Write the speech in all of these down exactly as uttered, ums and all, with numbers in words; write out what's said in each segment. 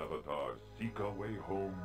avatars seek a way home.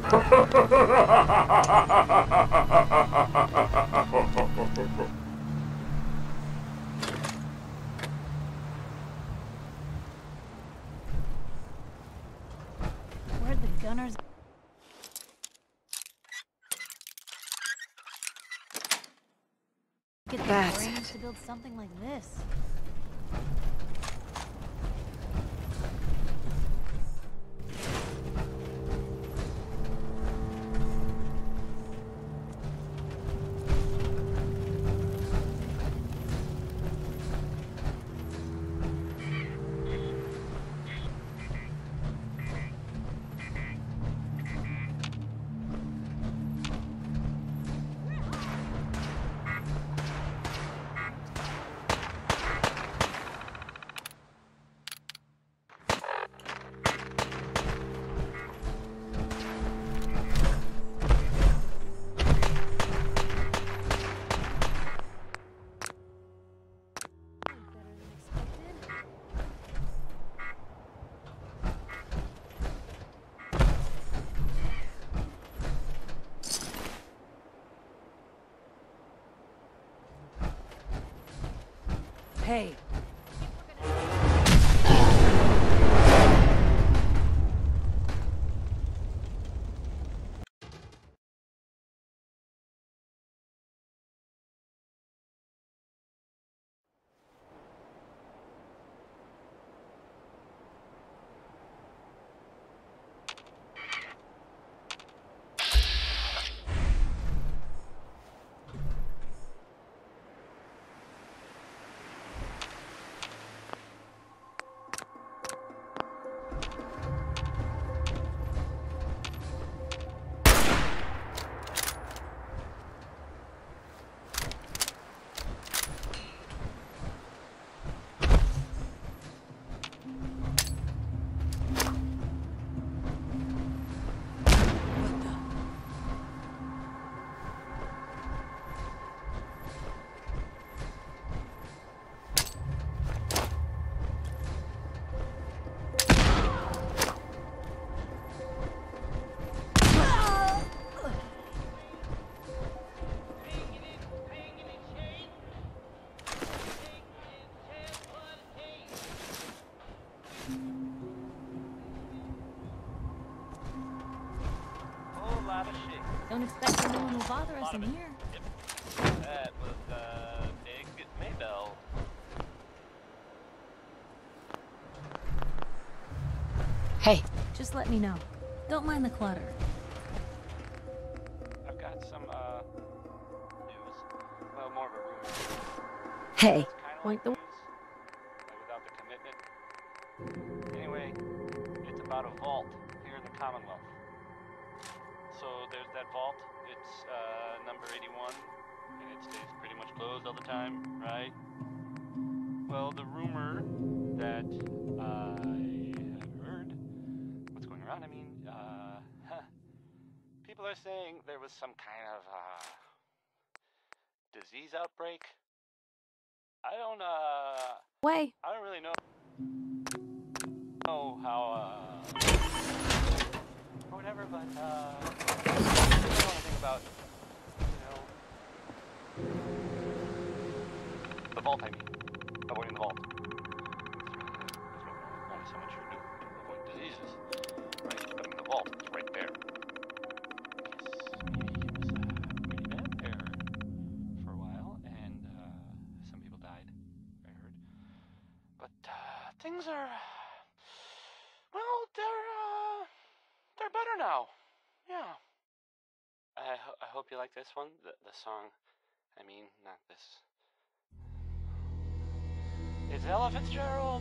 Where'd the gunners get the brains to build something like this? Hey. Don't expect no one will bother us in here. Yep. That was uh, Big Maybell. Hey. Just let me know. Don't mind the clutter. I've got some uh, news. Well, more of a rumor. Hey. It's kind of Point like the news, like without the commitment. Anyway, it's about a vault here in the Commonwealth. So there's that vault, it's uh, number eighty-one, and it stays pretty much closed all the time, right? Well, the rumor that I have heard, what's going around, I mean, uh, huh, people are saying there was some kind of uh, disease outbreak. I don't, uh, way. I don't really know, know how, uh, or whatever, but, uh, I don't know anything about, you know, the vault, I mean, avoiding the vault. That's really, that's not so much you do to avoid diseases, right? But in the vault, it's right there. I guess maybe it was, uh, pretty bad there for a while, and, uh, some people died, I heard. But, uh, things are, well, they're, uh, they're better now. Yeah. I, ho I hope you like this one, the, the song, I mean, not this. It's Ella Fitzgerald!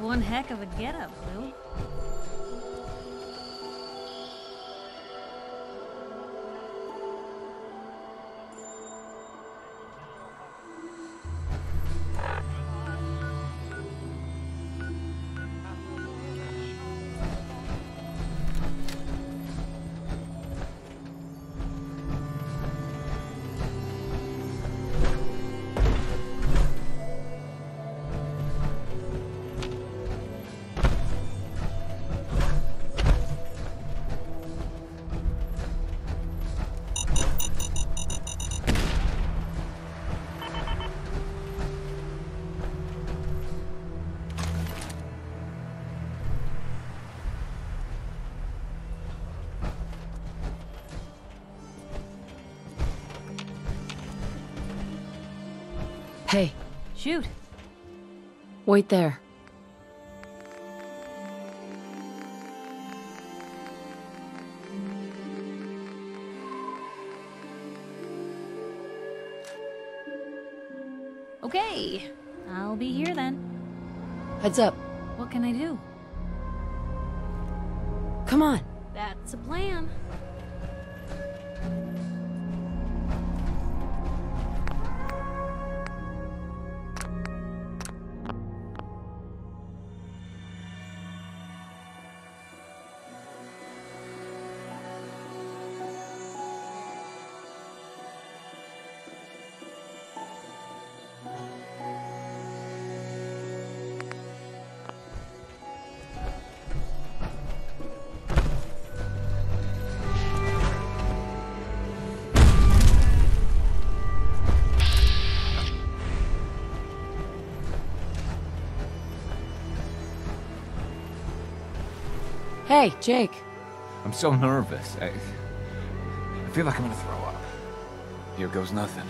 one heck of a getup, Lou. Hey. Shoot. Wait there. Okay. I'll be here then. Heads up. What can I do? Come on. That's a plan. Hey, Jake. I'm so nervous. I, I feel like I'm gonna throw up. Here goes nothing.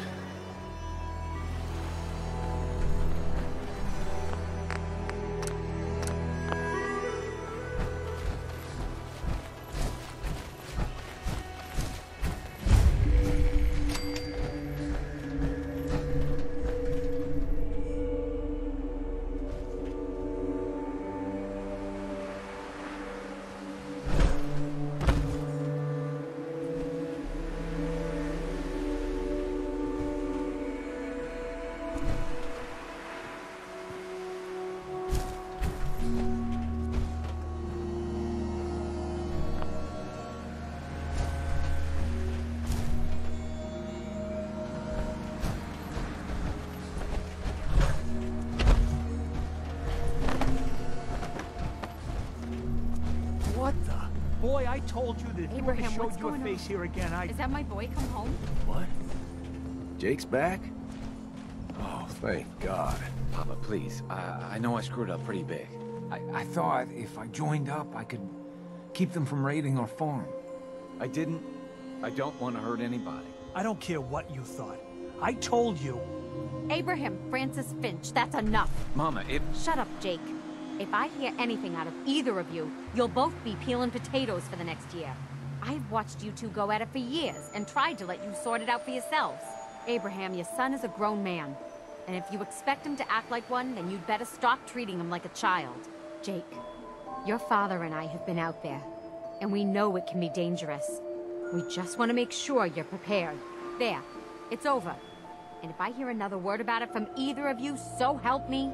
Boy, I told you that if Abraham, you ever what's showed your going face on? here again, I... Is that my boy come home? What? Jake's back? Oh, thank God. Papa, please. I, I know I screwed up pretty big. I, I thought if I joined up, I could keep them from raiding our farm. I didn't. I don't want to hurt anybody. I don't care what you thought. I told you. Abraham Francis Finch, that's enough. Mama, it... Shut up, Jake. If I hear anything out of either of you, you'll both be peeling potatoes for the next year. I've watched you two go at it for years and tried to let you sort it out for yourselves. Abraham, your son is a grown man. And if you expect him to act like one, then you'd better stop treating him like a child. Jake, your father and I have been out there, and we know it can be dangerous. We just want to make sure you're prepared. There, it's over. And if I hear another word about it from either of you, so help me...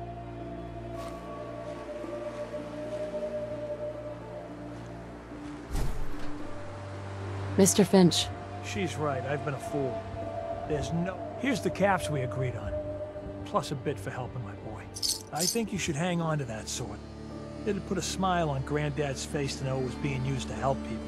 Mister Finch. She's right, I've been a fool. There's no... Here's the caps we agreed on. Plus a bit for helping my boy. I think you should hang on to that sword. It'd put a smile on Granddad's face to know it was being used to help people.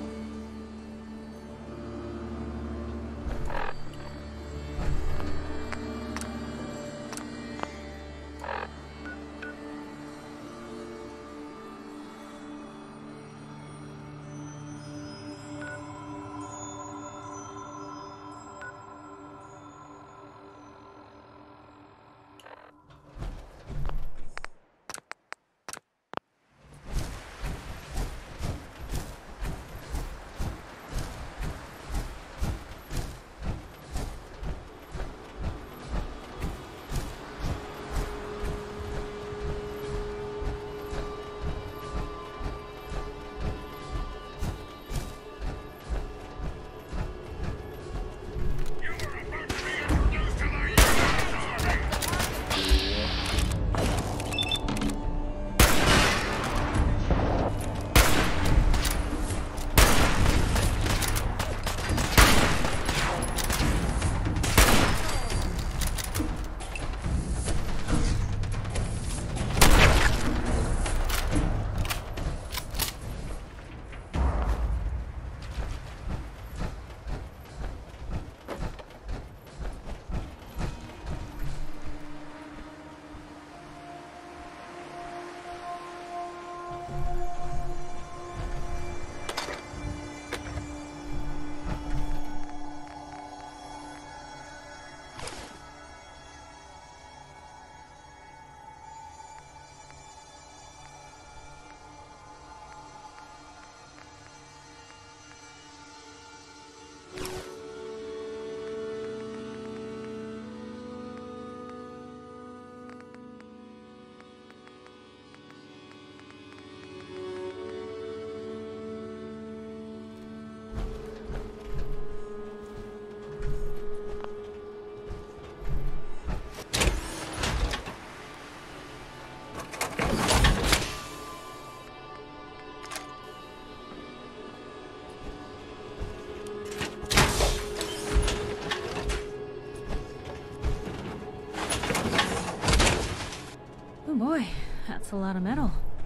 boy, that's a lot of metal.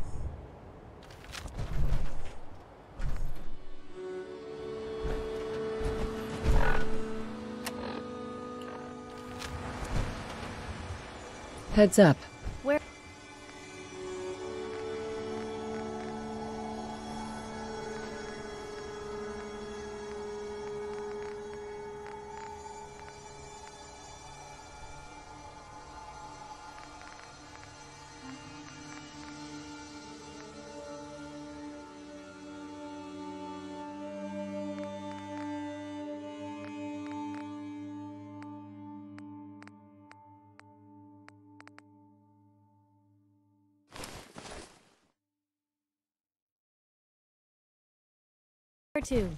Heads up. Where? Where to?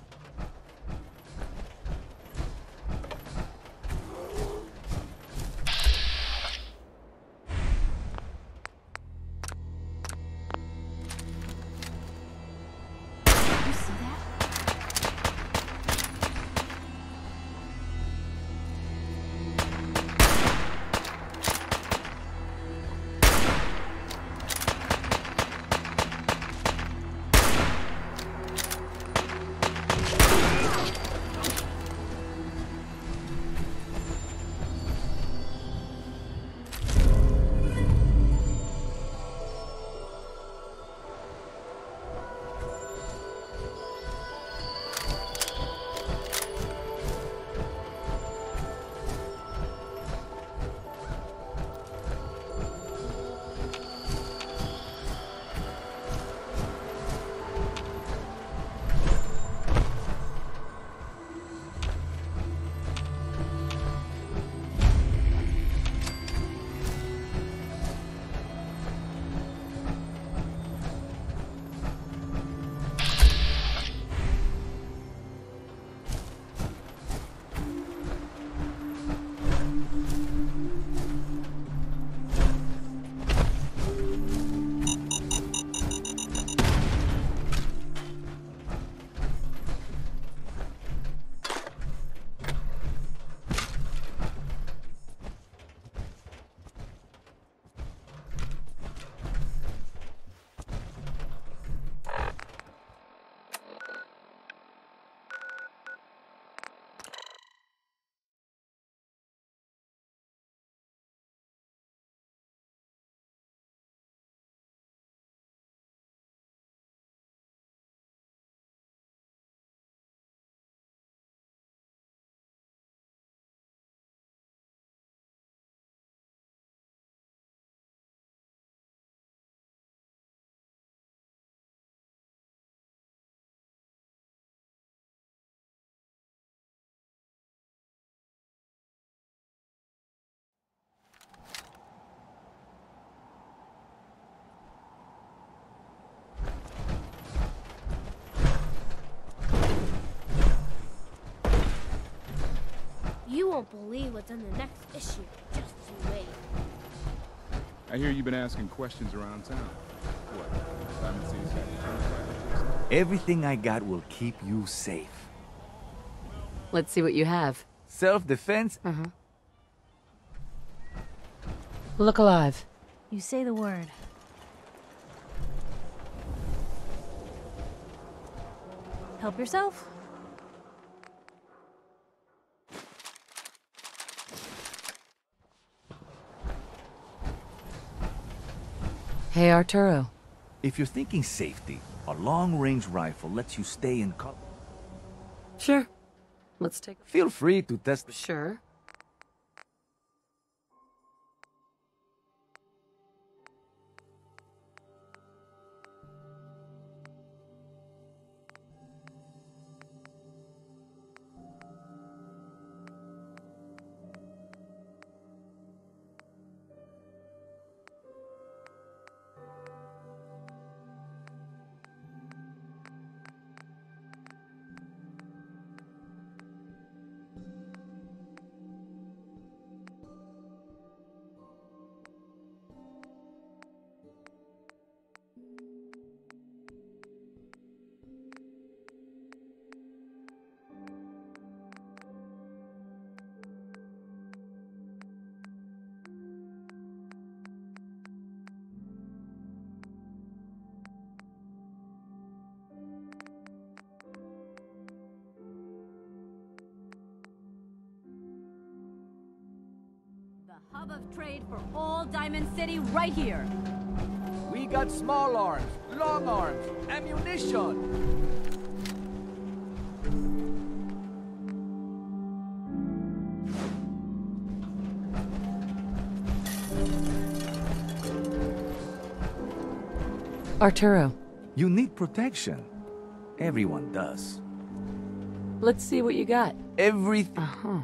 You see that? You won't believe what's in the next issue. Just you wait. I hear you've been asking questions around town. What? Simon sees you. Everything I got will keep you safe. Let's see what you have. Self-defense? Uh-huh. Look alive. You say the word. Help yourself? Hey, Arturo. If you're thinking safety, a long-range rifle lets you stay in cover. Sure. Let's take... Feel free to test... Sure. The hub of trade for all Diamond City right here. We got small arms, long arms, ammunition. Arturo, You need protection. Everyone does. let's see what you got. Everything. Uh-huh.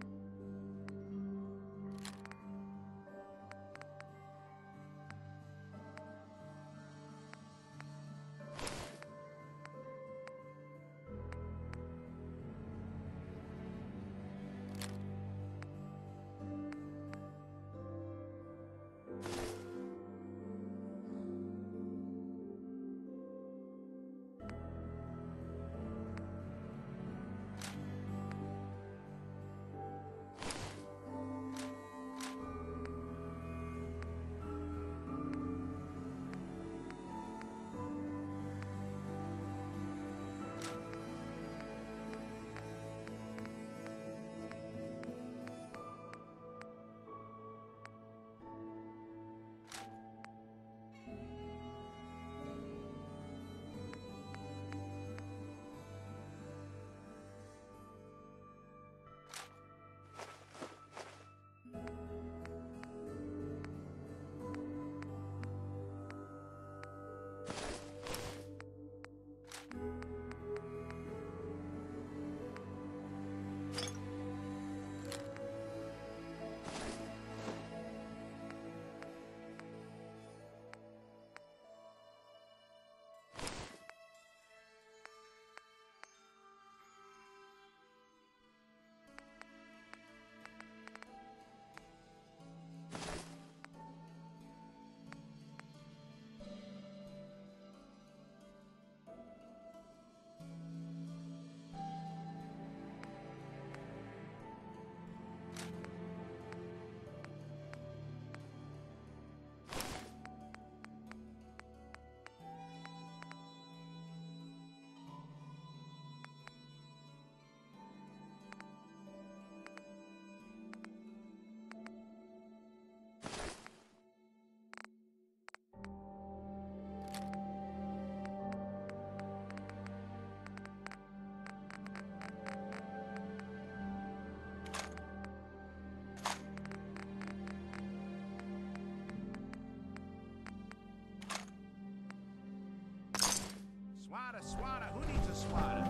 Swatter, swatter, who needs a swatter?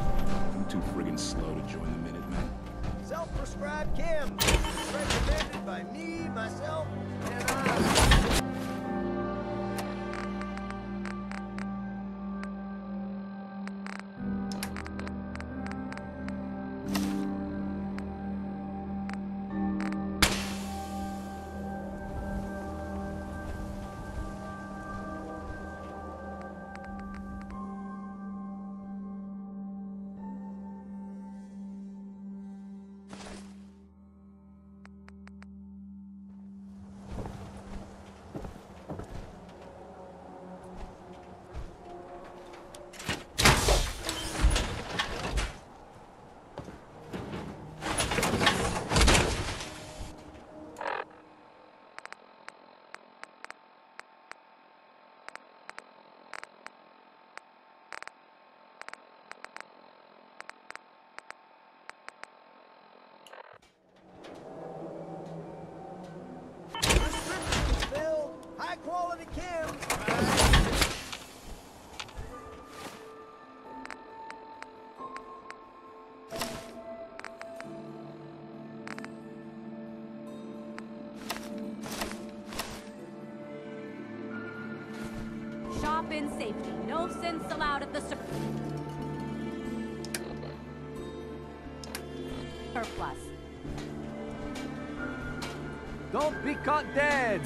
I'm too friggin' slow to join the Minutemen. Self-prescribed Kim. Recommended by me, myself, and I. Quality Kim. Shop in safety. No sins allowed at the sur- surplus. Don't be caught dead.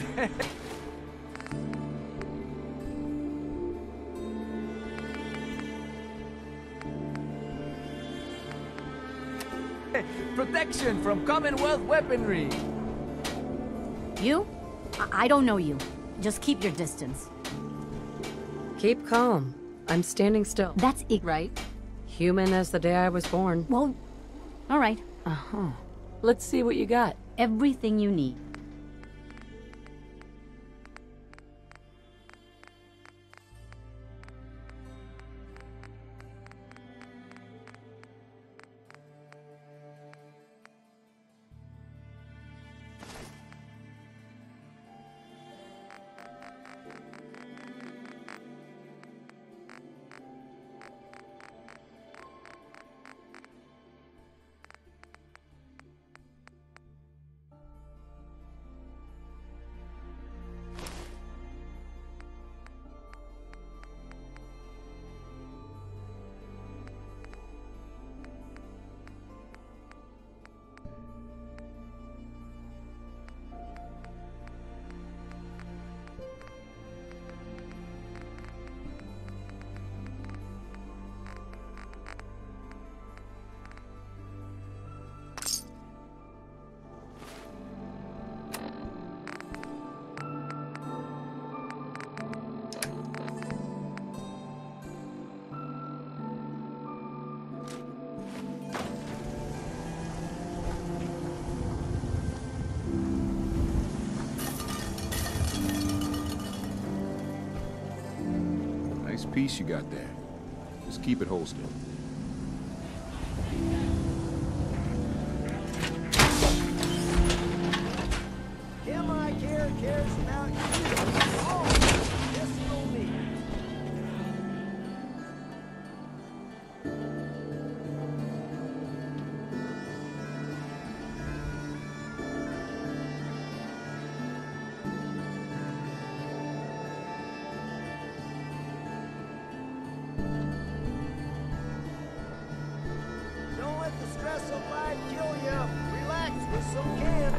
Protection from Commonwealth weaponry. You? I, I don't know you. Just keep your distance. Keep calm. I'm standing still. That's it, right? Human as the day I was born. Well, all right. Uh-huh. Let's see what you got. Everything you need. piece you got there. Just keep it holstered. Kim I care cares about you. Oh, this will me. Don't let the stress of life kill you. Relax with some Kim.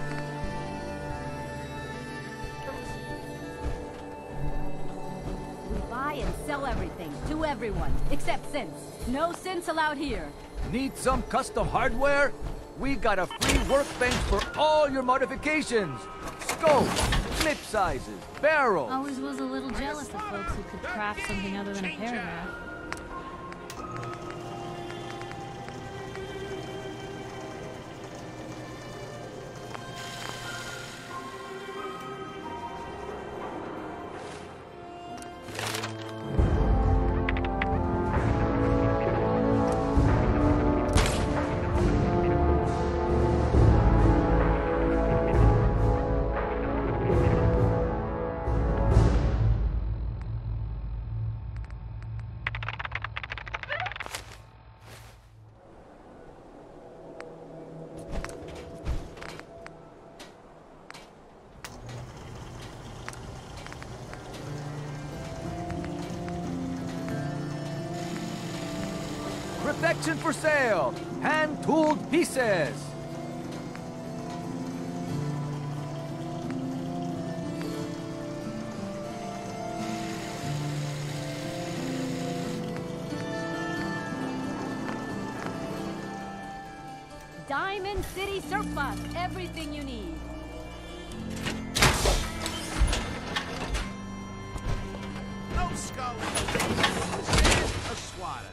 We buy and sell everything, to everyone, except synths. No synths allowed here. Need some custom hardware? We got a free workbench for all your modifications. Scopes, clip sizes, barrels. Always was a little jealous of folks who could craft something other than a paragraph. Perfection for sale. Hand-tooled pieces. Diamond City Surplus, everything you need. No skull. Stand a swatter.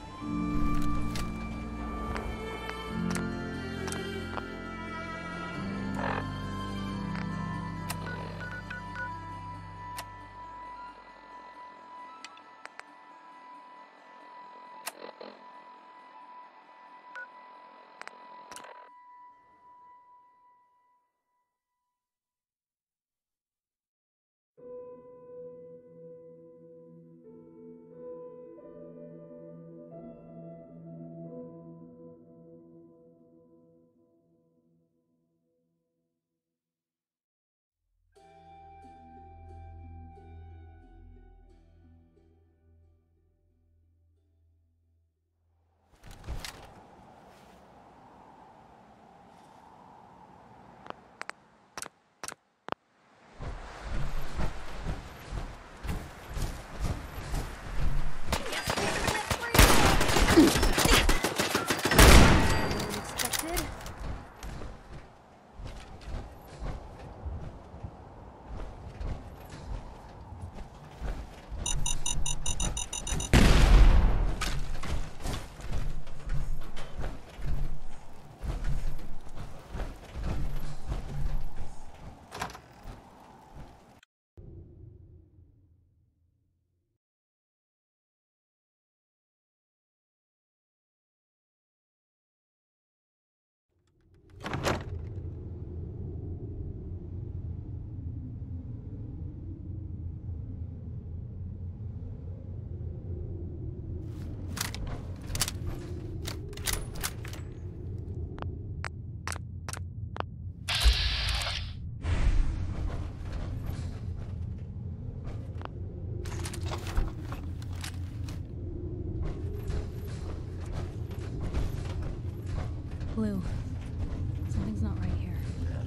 Blue. Something's not right here.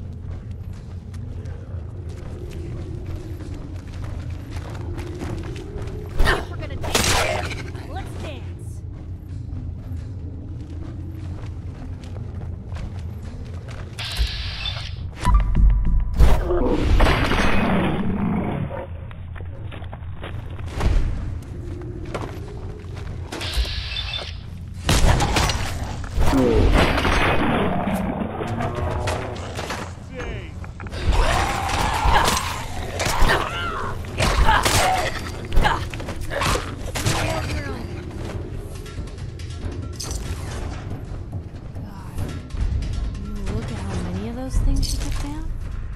If we're gonna dance, let's dance. thing she took down?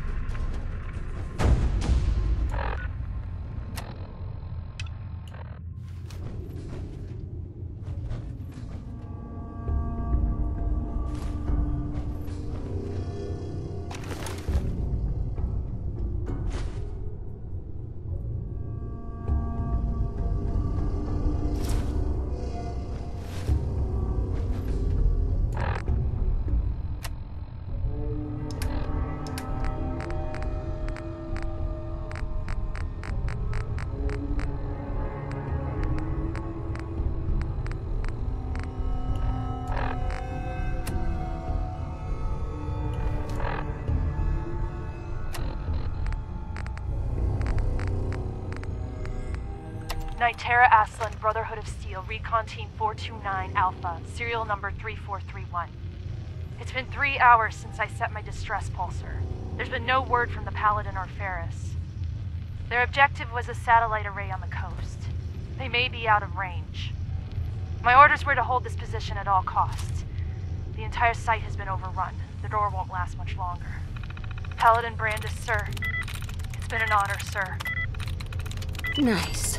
Nitera Aslan, Brotherhood of Steel, Recon Team four two nine Alpha, serial number three four three one. It's been three hours since I set my distress pulsar. There's been no word from the Paladin or Ferris. Their objective was a satellite array on the coast. They may be out of range. My orders were to hold this position at all costs. The entire site has been overrun. The door won't last much longer. Paladin Brandis, sir. It's been an honor, sir. Nice.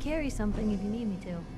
carry something if you need me to.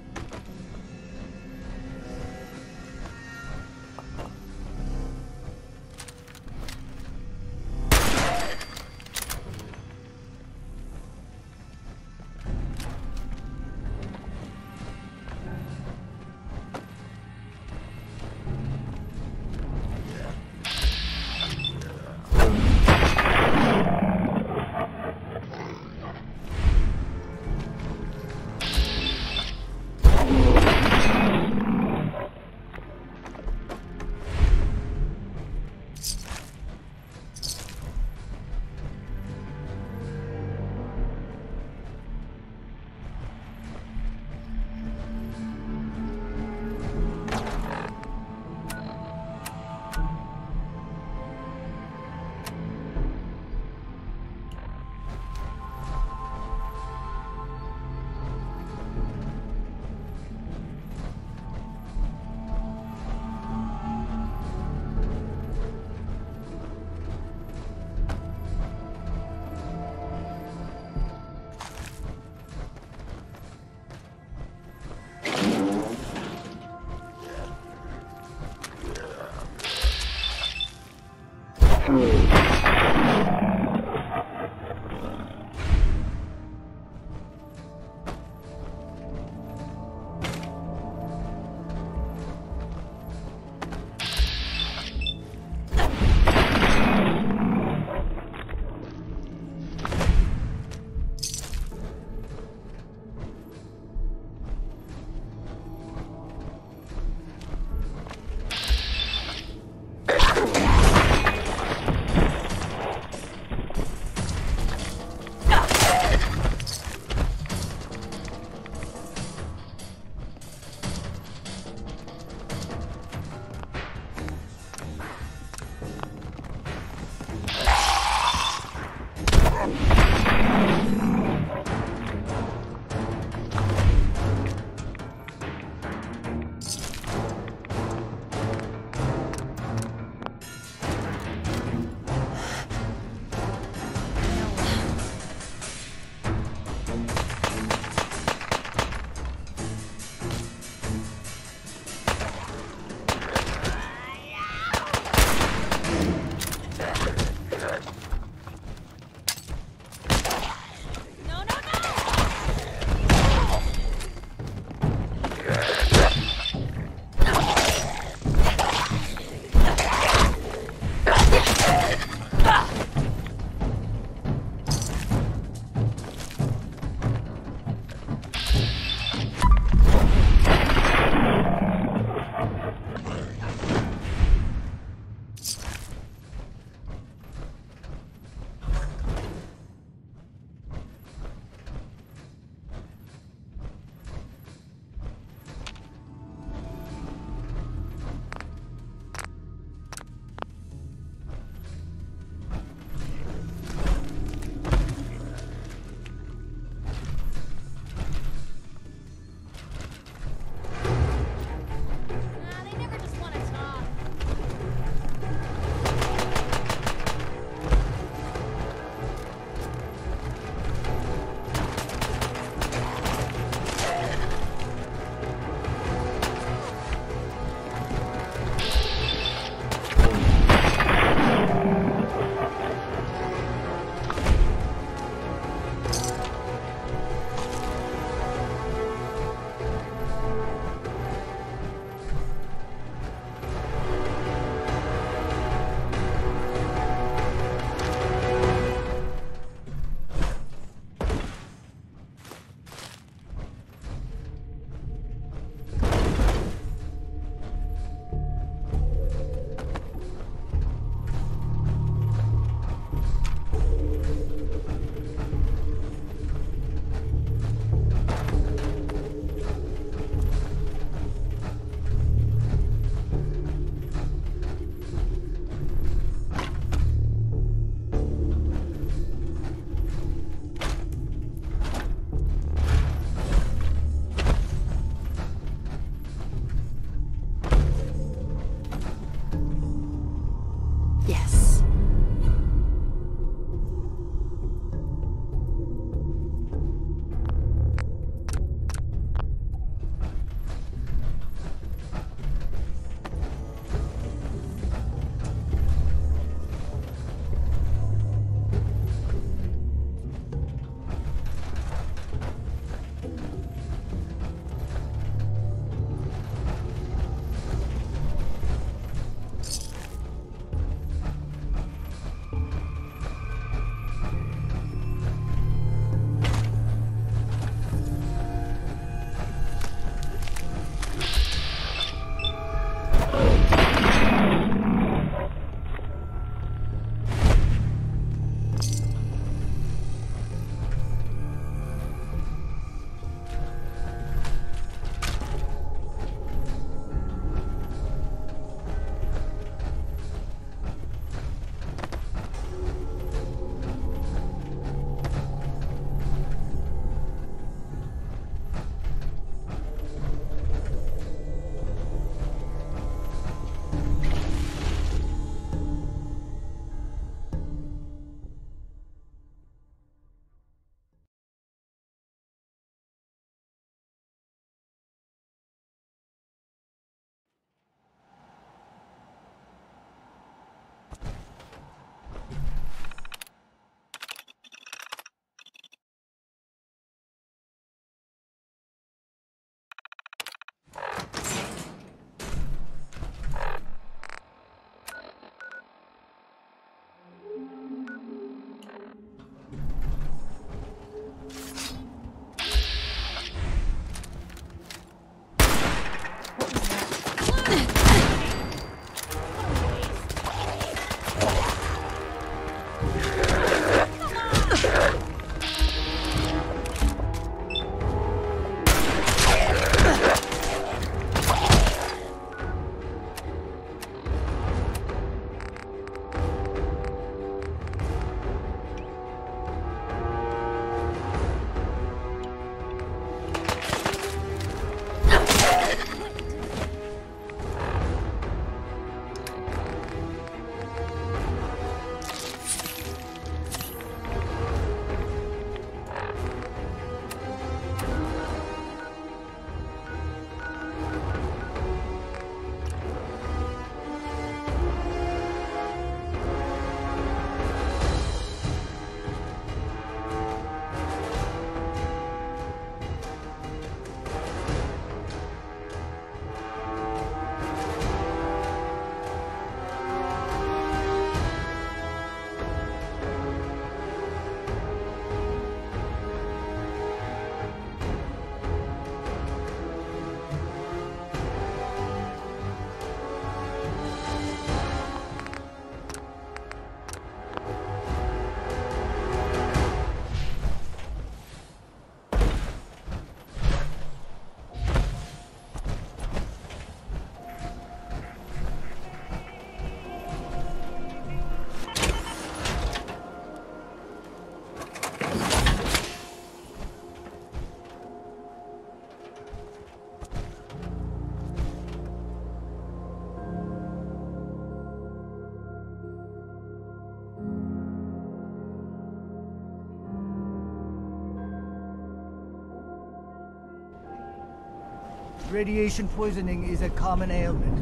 Radiation poisoning is a common ailment.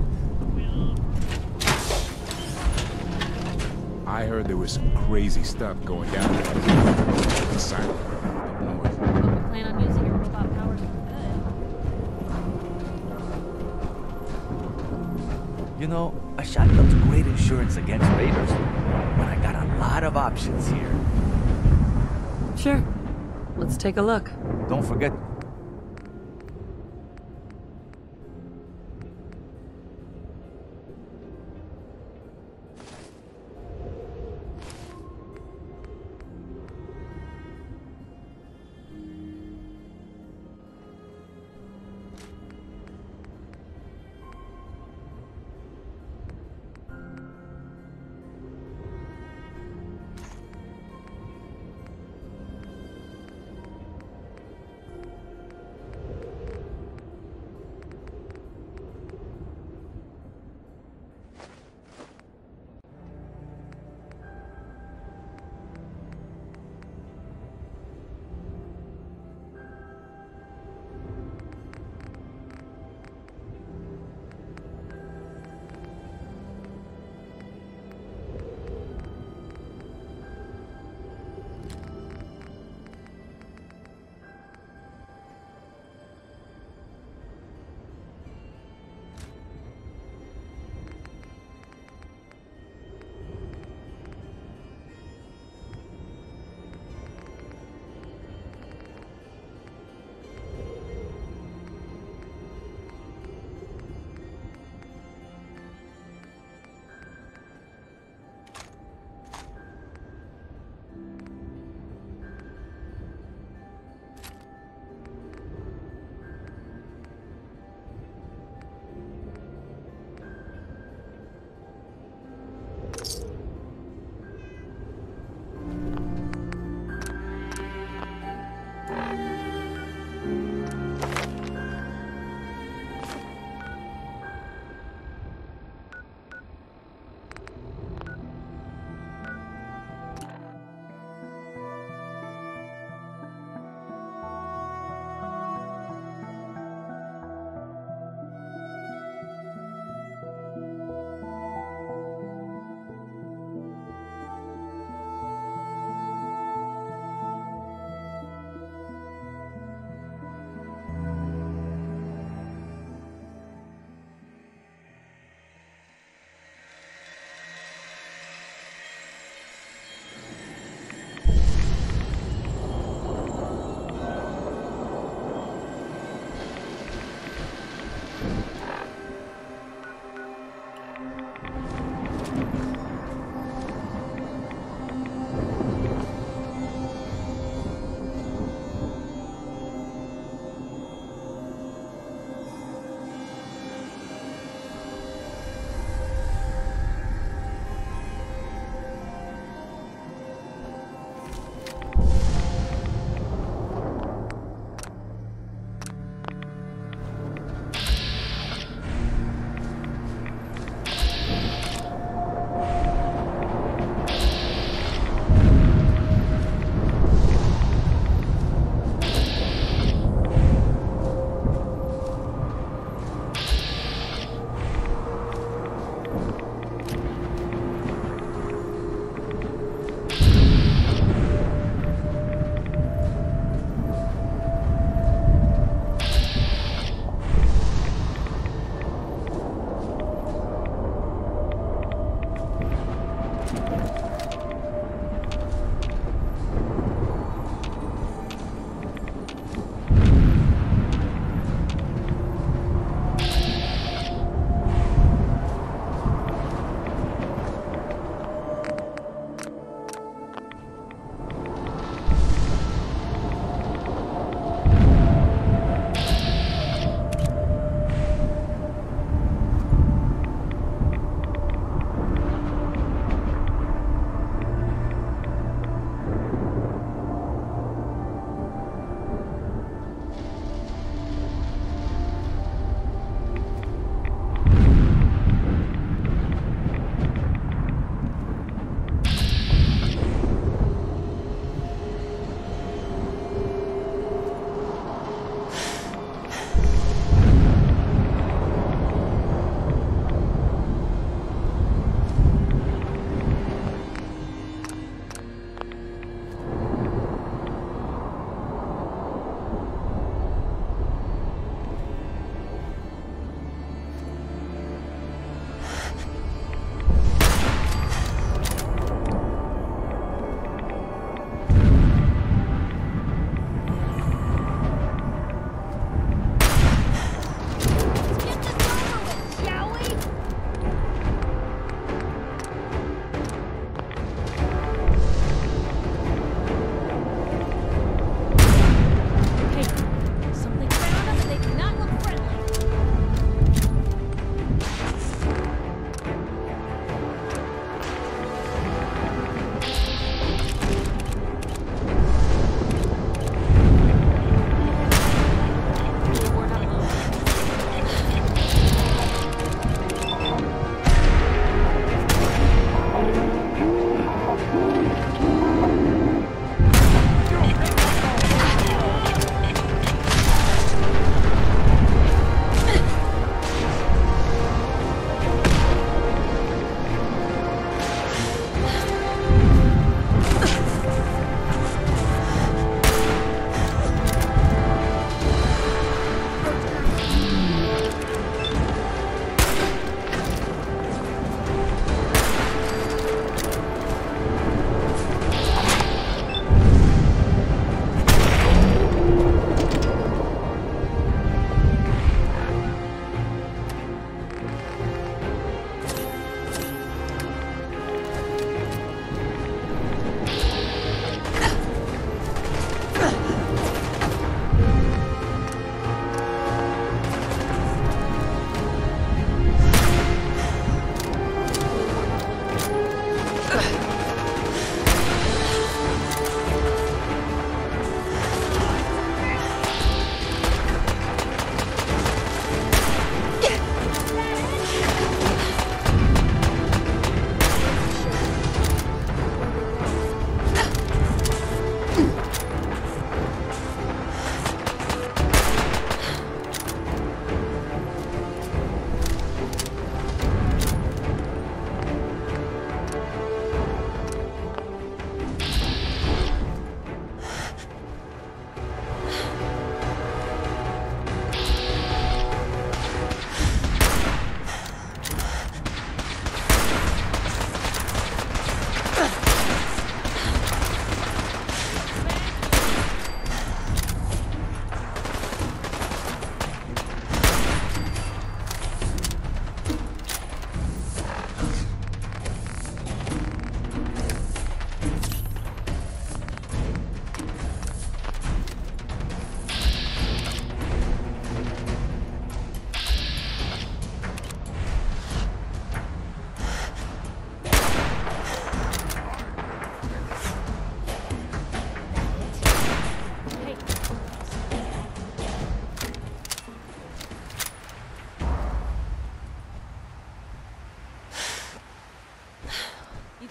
I heard there was some crazy stuff going down there. The silent up north. Hope you plan on using your robot powers for good. You know, a shotgun's great insurance against raiders, but I got a lot of options here. Sure. Let's take a look. Don't forget.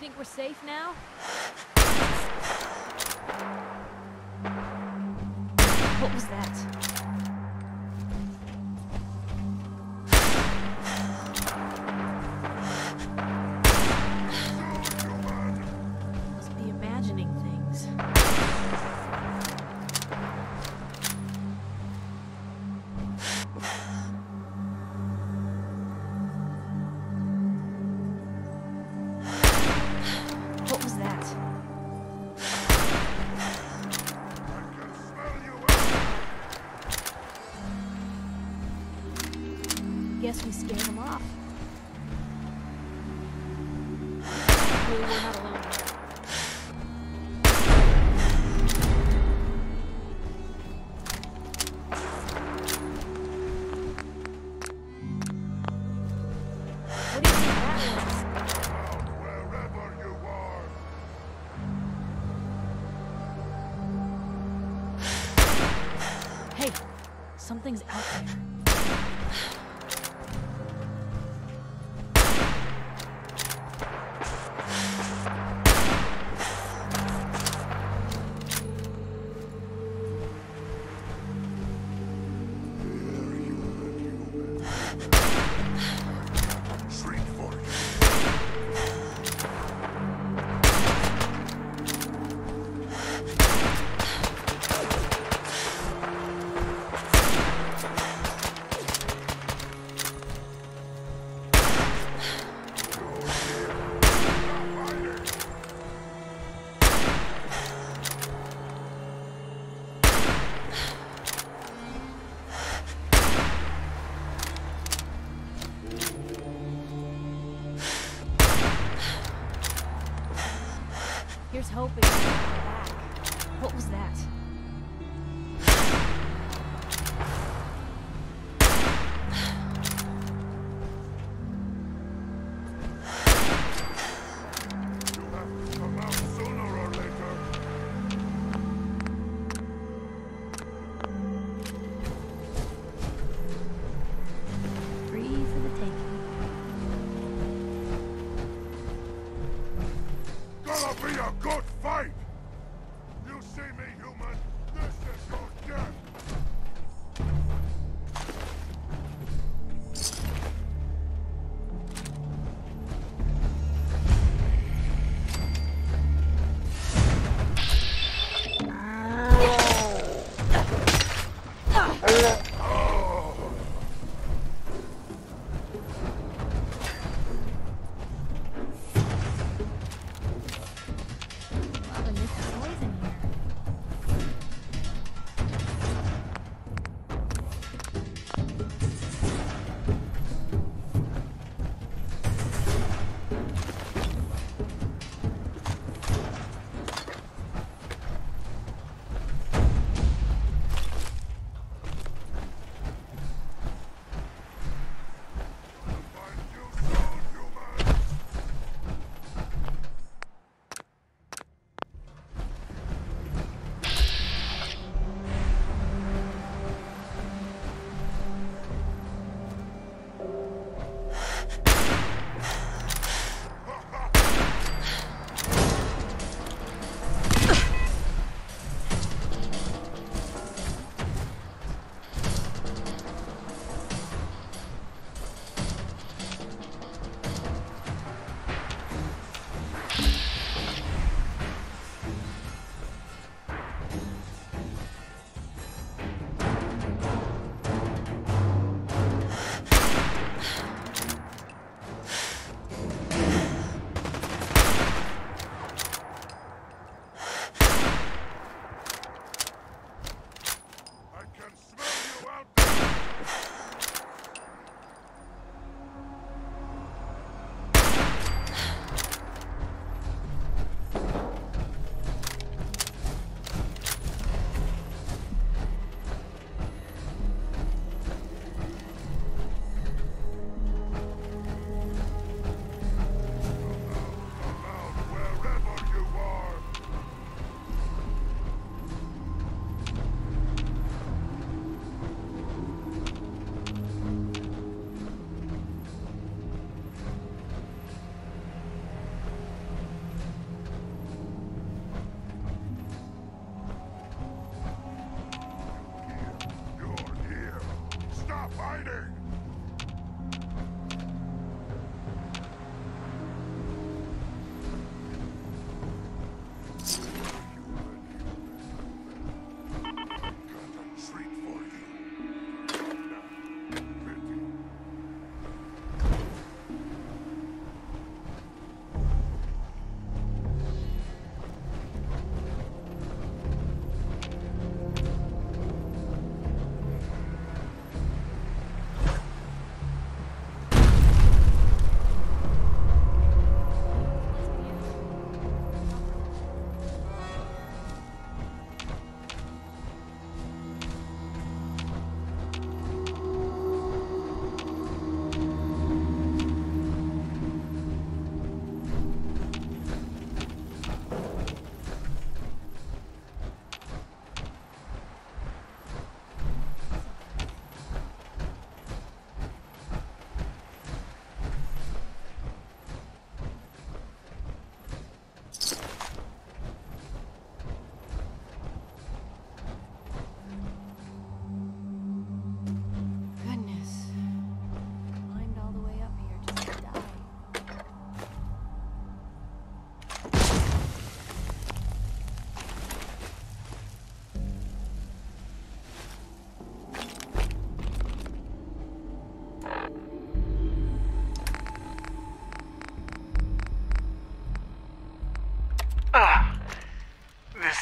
think we're safe now? What was that? Must be imagining things. What was that? Guess we scared them off. Maybe we're not alone. What do you think that was? Wherever you are. Hey, something's out there. Shrink for you. Here's hoping we'll get back. What was that? You have to come out sooner or later. Free for the taking. Gonna be a good fight! You see me, human? This is your death! Well, the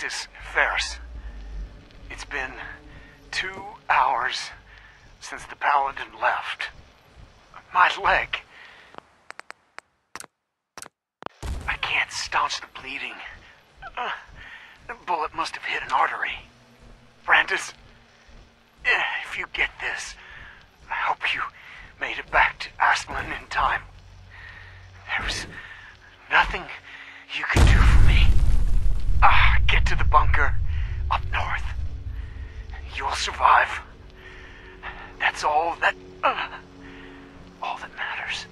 This is Ferris. It's been two hours since the Paladin left. My leg. I can't staunch the bleeding. Uh, the bullet must have hit an artery. Brandis, eh, if you get this, I hope you made it back to Aslan in time. There's nothing you can do for me. Ah, get to the bunker up north. You'll survive. That's all that... Uh, all that matters.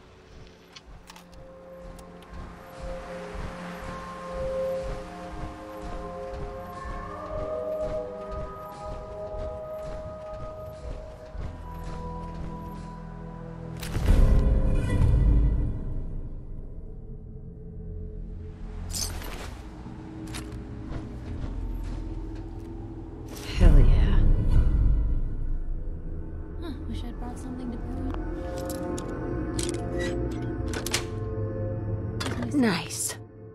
Hell yeah. Huh, wish I'd brought something to brew. Nice.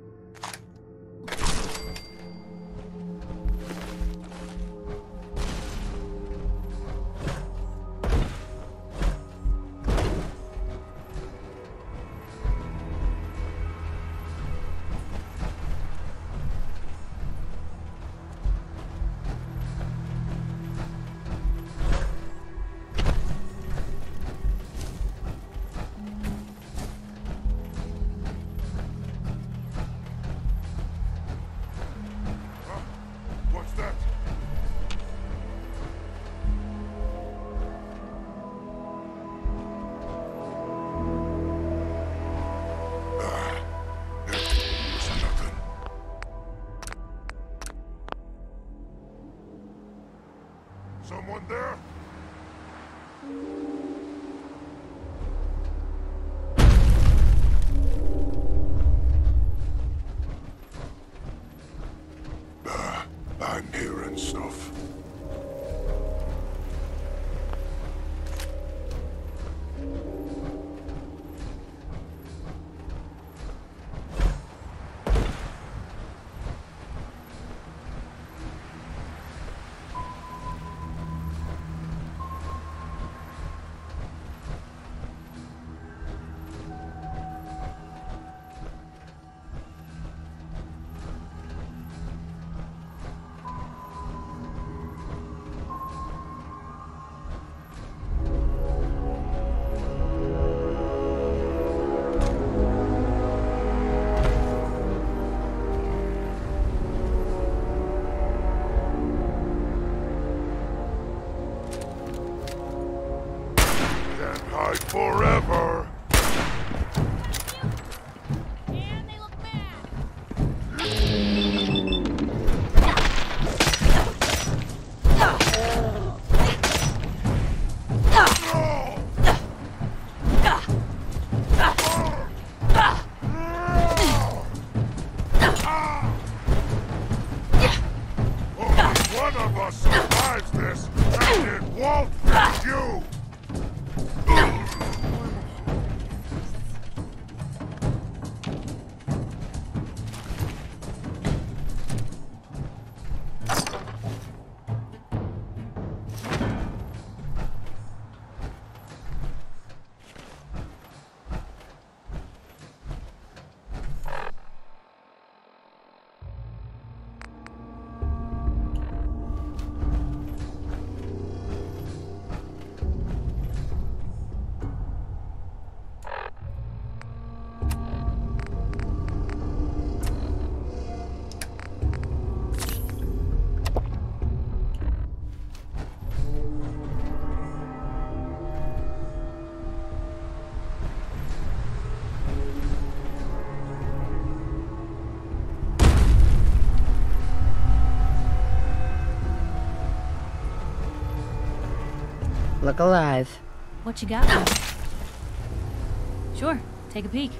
What's that? Ah, it was nothing. Someone there? Ah, I'm hearing stuff. Can't hide forever. And they look mad. Only one of us survives this, and it won't be you! Look alive. What you got? There? Sure, take a peek.